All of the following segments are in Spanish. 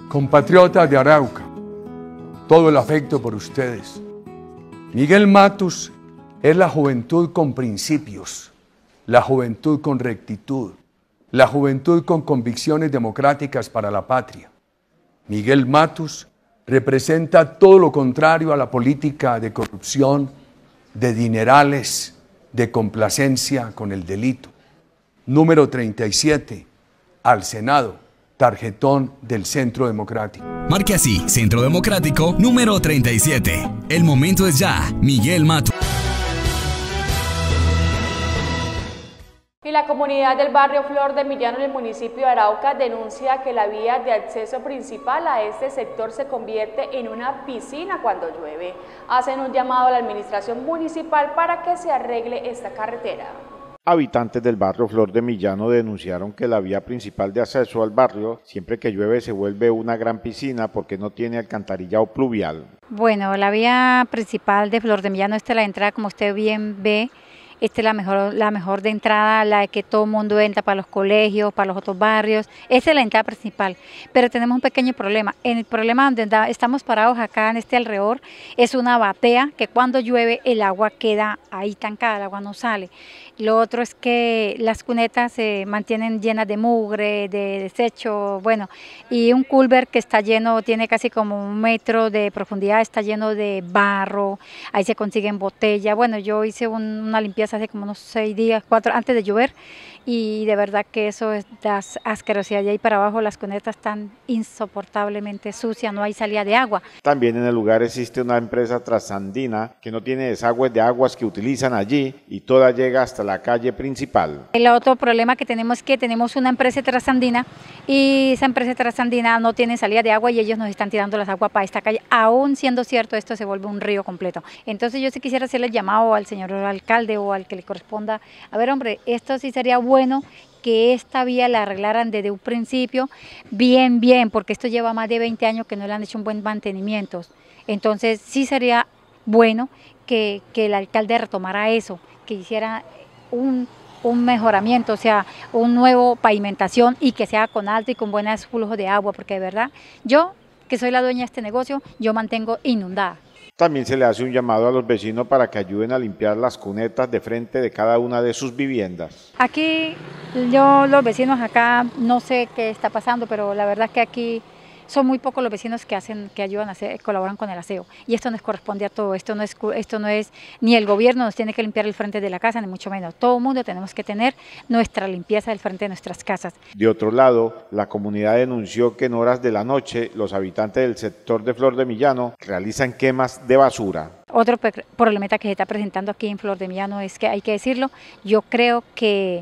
Compatriotas de Arauca, todo el afecto por ustedes. Miguel Matus es la juventud con principios, la juventud con rectitud, la juventud con convicciones democráticas para la patria. Miguel Matus representa todo lo contrario a la política de corrupción, de dinerales, de complacencia con el delito. Número 37, al Senado. Tarjetón del Centro Democrático. Marque así, Centro Democrático, número 37. El momento es ya, Miguel Matus. Y la comunidad del barrio Flor de Millano en el municipio de Arauca denuncia que la vía de acceso principal a este sector se convierte en una piscina cuando llueve. Hacen un llamado a la administración municipal para que se arregle esta carretera. Habitantes del barrio Flor de Millano denunciaron que la vía principal de acceso al barrio, siempre que llueve, se vuelve una gran piscina porque no tiene alcantarillado pluvial. Bueno, la vía principal de Flor de Millano, esta es la entrada, como usted bien ve. Esta es la mejor de entrada, la que todo el mundo entra para los colegios, para los otros barrios. Esa es la entrada principal, pero tenemos un pequeño problema. El problema donde estamos parados acá en este alrededor es una batea que cuando llueve el agua queda ahí estancada, el agua no sale. Lo otro es que las cunetas se mantienen llenas de mugre, de desecho, bueno, y un culvert que está lleno, tiene casi como 1 metro de profundidad, está lleno de barro, ahí se consiguen botellas. Bueno, yo hice una limpieza hace como unos 6 días, 4 antes de llover, y de verdad que eso es asquerosidad. Y ahí para abajo las cunetas están insoportablemente sucias, no hay salida de agua. También en el lugar existe una empresa trasandina que no tiene desagües de aguas que utilizan allí y toda llega hasta la calle principal. El otro problema que tenemos es que tenemos una empresa trasandina y esa empresa trasandina no tiene salida de agua y ellos nos están tirando las aguas para esta calle. Aún siendo cierto, esto se vuelve un río completo. Entonces yo sí quisiera hacerle el llamado al señor alcalde o al que le corresponda. A ver, hombre, esto sí sería bueno que esta vía la arreglaran desde un principio bien, porque esto lleva más de 20 años que no le han hecho un buen mantenimiento. Entonces sí sería bueno que el alcalde retomara eso, que hiciera un mejoramiento, o sea, un nuevo pavimentación y que sea con alto y con buenos flujos de agua, porque de verdad, yo que soy la dueña de este negocio, yo mantengo inundada. También se le hace un llamado a los vecinos para que ayuden a limpiar las cunetas de frente de cada una de sus viviendas. Aquí, los vecinos acá, no sé qué está pasando, pero la verdad es que aquí son muy pocos los vecinos que ayudan colaboran con el aseo. Y esto nos corresponde a todo, esto no es, ni el gobierno nos tiene que limpiar el frente de la casa, ni mucho menos. Todo el mundo tenemos que tener nuestra limpieza del frente de nuestras casas. De otro lado, la comunidad denunció que en horas de la noche los habitantes del sector de Flor de Millano realizan quemas de basura. Otro problema que se está presentando aquí en Flor de Millano es que hay que decirlo, yo creo que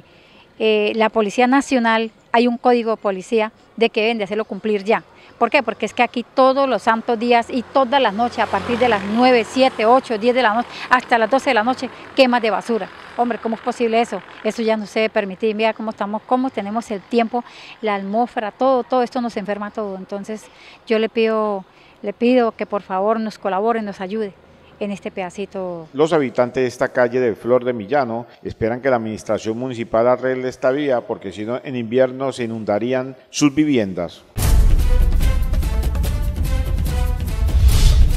la Policía Nacional, hay un código de policía de que deben de hacerlo cumplir ya. ¿Por qué? Porque es que aquí todos los santos días y todas las noches, a partir de las 9, 7, 8, 10 de la noche, hasta las 12 de la noche, quemas de basura. Hombre, ¿cómo es posible eso? Eso ya no se debe permitir. Mira cómo estamos, cómo tenemos el tiempo, la atmósfera, todo esto nos enferma todo. Entonces yo le pido que por favor nos colabore, nos ayude en este pedacito. Los habitantes de esta calle de Flor de Millano esperan que la administración municipal arregle esta vía porque si no en invierno se inundarían sus viviendas.